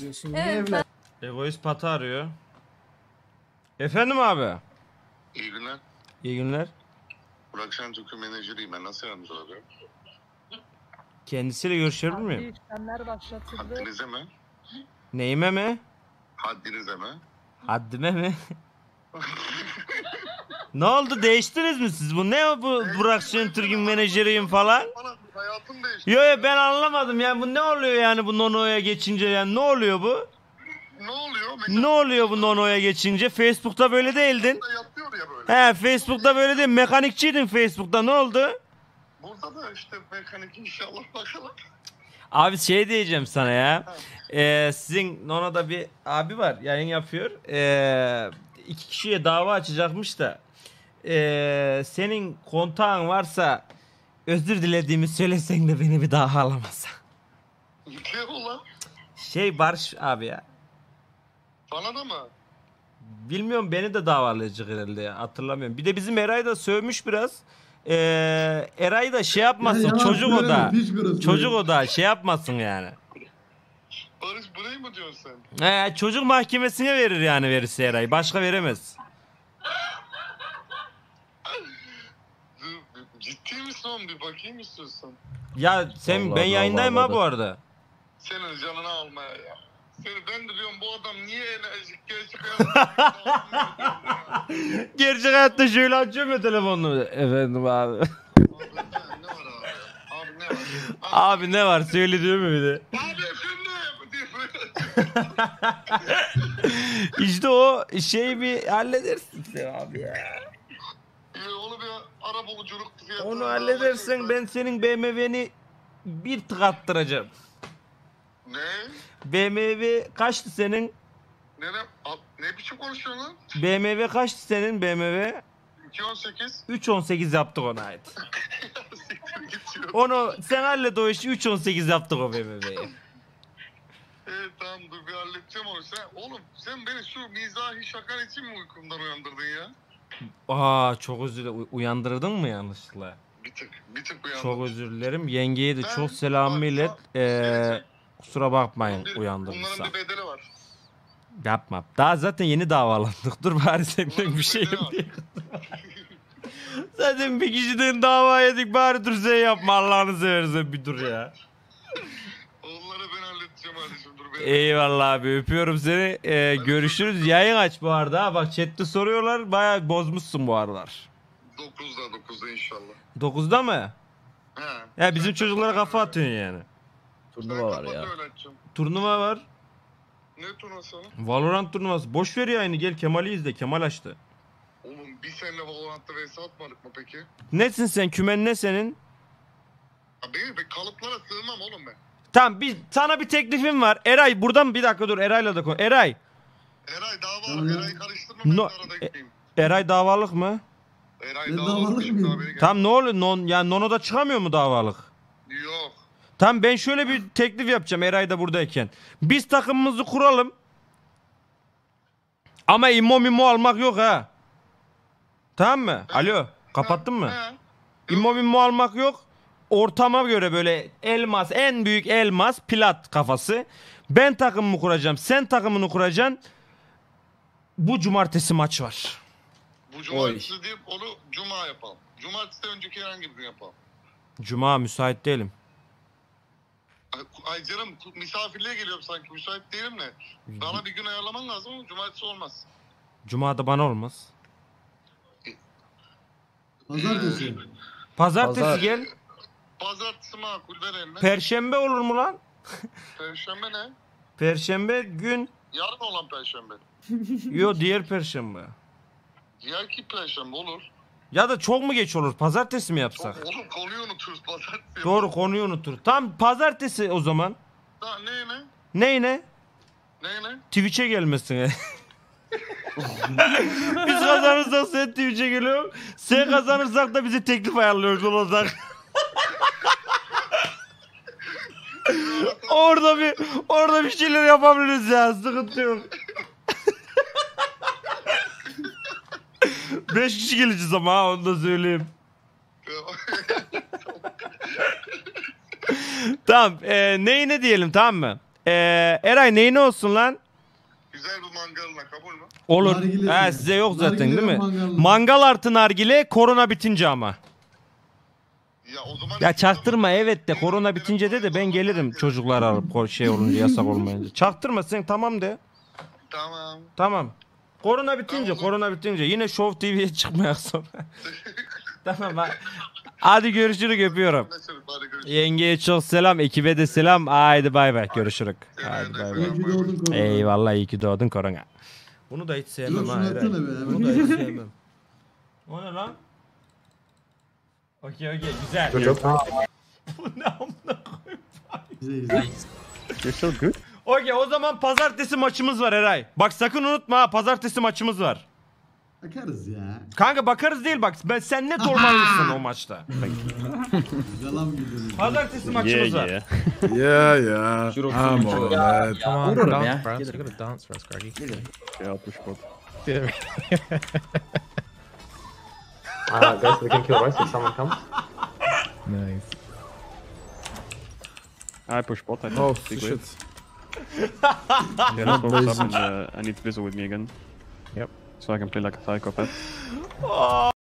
diyorsun. Niye Evet, evlen? Egoist Patı arıyor. Efendim abi. İyi günler. İyi günler. Burak Şentürk'ün menajeriyim ben. Nasıl yardımcı olabilirim? Kendisiyle görüşebilir miyim? Adli işlemler başlatıldı. Haddinize mi? Neyime mi? Haddinize mi? Haddime mi? Ne oldu, değiştiniz mi siz? Bu ne bu Burak Şentürk'ün menajeriyim falan? Bana hayatım değişti. Yo ben anlamadım yani, bu ne oluyor yani bu Nono'ya geçince, yani ne oluyor bu? Ne oluyor? Ne oluyor bu Nono'ya geçince? Facebook'ta böyle değildin. Yapıyor ya böyle. He, Facebook'ta böyle değil, mekanikçiydin Facebook'ta, ne oldu? Burada da işte mekanik inşallah bakalım. Abi şey diyeceğim sana ya. Sizin Nono'da bir abi var, yayın yapıyor. 2 kişiye dava açacakmış da. Senin kontağın varsa özür dilediğimi söylesen de beni bir daha alamasa. Ne ulan? Şey Barış abi ya. Sana da mı? Bilmiyorum, beni de davalayacak herhalde ya, hatırlamıyorum. Bir de bizim Eray da sövmüş biraz. Eray da şey yapmasın, Ya, çocuk o da. hiç burası Çocuk yok. o da şey yapmasın yani. Barış burayı mı diyorsun sen? Çocuk mahkemesine verir yani, verirse Eray. Başka veremez. Ciddi misin oğlum, bir bakayım istiyorsan. Ya sen, Allah ben Allah yayındayım Allah ha bu arada. Senin canını almaya ya. Seni ben de diyorum, bu adam niye enerjik gerçek Gerçek hayatta şöyle açıyorum ya telefonunu. Efendim abi. Ne var abi? Abi ne var? Abi ne var söyle diyor mu bir de. Abi efendim diye böyle. İşte o şeyi bir halledersin sen abi ya. Onu bir arabuluculuk fiyatı. Onu halledersen ben senin BMW'ni bir tık attıracağım. Ne? BMW kaçtı senin? Ne biçim konuşuyorsun lan? BMW kaçtı senin BMW? 218. 3.18 yaptık ona ait. Siktir git diyor. Onu sen hallet o işi, 3.18 yaptık o BMW'yi. Evet tamam, dur bir halledeceğim onu. Oğlum sen beni şu mizahi şakan için mi uykumdan uyandırdın ya? Çok özür dilerim. Uyandırdın mı yanlışlıkla? Bir tık uyandım. Çok özür dilerim. Yengeye de çok selamı bak, millet. Kusura bakmayın Bunların uyandırdıysam. bir bedeli var. Yapma. Daha zaten yeni davalandık. Dur bari senden bir şey bedeli var. yapayım. Zaten bir kişiden dava yedik, bari dur sen yapma, Allah'ını seversen bir dur ya. Onları ben halledeceğim kardeşim, dur ben. Eyvallah abi, öpüyorum seni. Görüşürüz. Yayın aç bu arada. Ha, bak chatte soruyorlar, bayağı bozmuşsun bu aralar. 9'da inşallah. 9'da mı? He. Ya bizim çocuklara kafa atıyorsun yani. Turnuva var ya. Turnuva var. Ne turnuvası? Valorant turnuvası. Boş ver yayını, gel Kemal'i izle. Kemal açtı. Oğlum bir seninle Valorant'ta vs atmadık mı peki? Nesin sen? Kümen ne senin? Ya ben kalıplara sığmam oğlum ben. Tamam, sana bir teklifim var. Eray buradan bir dakika dur, Eray'la da konuş. Eray. Eray davalık, Eray'ı karıştırma, ben No- de arada gideyim. Eray davalık mı? Eray Ne davalık, davalık şimdi mı? haberi gel. Tam ne oluyor? Yani Nono'da çıkamıyor mu davalık? Yok. Tamam, ben şöyle bir teklif yapacağım Eray da buradayken. Biz takımımızı kuralım. Ama immo almak yok ha. Tamam mı? Alo, kapattın mı? He. İmmo almak yok. Ortama göre böyle elmas, en büyük elmas plat kafası. Ben takımımı kuracağım, sen takımını kuracaksın. Bu cumartesi maç var. Bu cumartesi deyip onu cuma yapalım. Cumartesi önceki herhangi bir gün yapalım. Cuma müsait değilim. Ay canım, misafirliğe geliyorum sanki, müsait değilim de. Bana bir gün ayarlaman lazım ama cumartesi olmaz. Cuma'da bana olmaz. Pazartesi. Pazartesi Pazar. gel. Pazartesi makul, ver eline. Perşembe olur mu lan? Perşembe ne? Perşembe gün. Yarın olan perşembe. Yo, diğer perşembe. Diğer ki perşembe olur. Ya da çok mu geç olur? Pazartesi mi yapsak? Oğlum konuyu unuturuz pazartesi. Doğru, konuyu unutur. Tam pazartesi o zaman. Ha, ne? Neyine? Ne? Twitch'e gelmesin. Biz kazanırsak sen Twitch'e geliyorsun. Sen kazanırsak da bizi teklif ayarlıyoruz olacak. orada bir şeyler yapabiliriz ya. Sıkıntı yok. 5 kişi geleceğiz ama ha, onu da söyleyeyim. Tamam, neyine diyelim, tamam mı? Eray neyine olsun lan? Güzel bir mangalına kabul mü? Olur. Nargile Size yok zaten Nargile değil mi? mangal. Mangal artı nargile korona bitince ama. Ya o zaman... Ya çaktırma evet de korona bitince de ben gelirim çocuklar alıp şey olunca yasak olmayınca. Çaktırma sen tamam de. Tamam. Tamam. Korona bitince Tamam. yine Show TV'ye çıkmayak sonra. Tamam ha. Hadi görüşürüz öpüyorum. Anlaşırız, hadi görüşürüz. Yengeye çok selam, ekibe de selam. Haydi bay bay görüşürüz. Haydi bay bay. İyi ki doğdun korona. Eyvallah iyi ki doğdun korona. Bunu da hiç sevmem Dur, ha. şunu Eray. atsana be. Bunu da hiç sevmem. O ne lan? Okey güzel. Bu ne amına koyayım? Güzel güzel. You're so good. Okey o zaman pazartesi maçımız var Eray. Bak sakın unutma ha pazartesi maçımız var. Bakarız ya. Kanka bakarız değil bak sen net olmalısın o maçta. Yalan gidiyoruz. Pazartesi maçımız var. Yeah. Yeah. I'm all right. Come on, Vururum dance ya. for us. Gelirim. You gotta dance for us, Greggy. Yeah, push bot. Guys, we can kill Royce if someone comes. Nice. I push bot, I think. Oh, Big shit. wave. Yeah, let's go up and I need Vizzle with me again. Yep. So I can play like a psychopath.